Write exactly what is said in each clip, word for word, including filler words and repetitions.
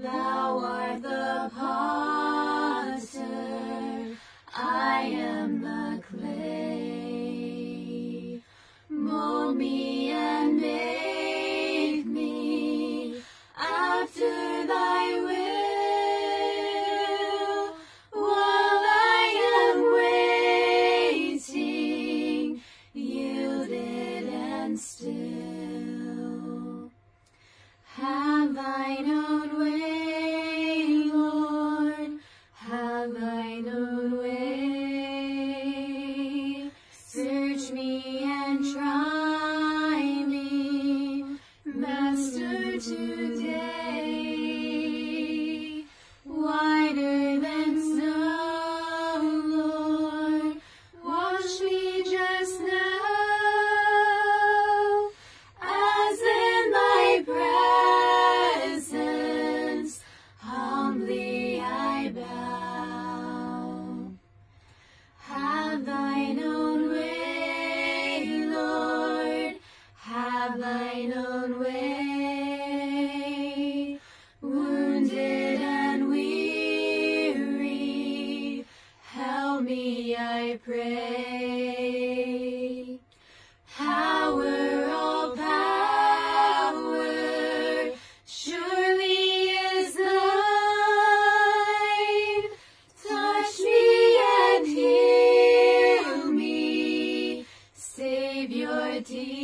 Thou art the potter, I am the clay. Mold me and make me after thy will, while I am waiting, yielded and still. Have thine own way, Lord, have thine own way. Search me and try me, Master, today. Whiter than snow, Lord, wash me just now, as in thy presence humbly I bow. Have thine own way, Lord, have thine own way. Wounded and weary, help me, I pray. Power, all power, surely is thine. Touch me and heal me, Savior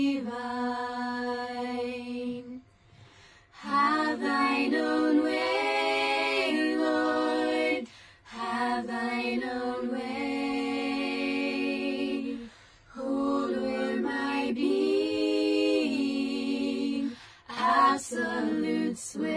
divine. Have thine own way, Lord, have thine own way. Hold o'er my being absolute sway.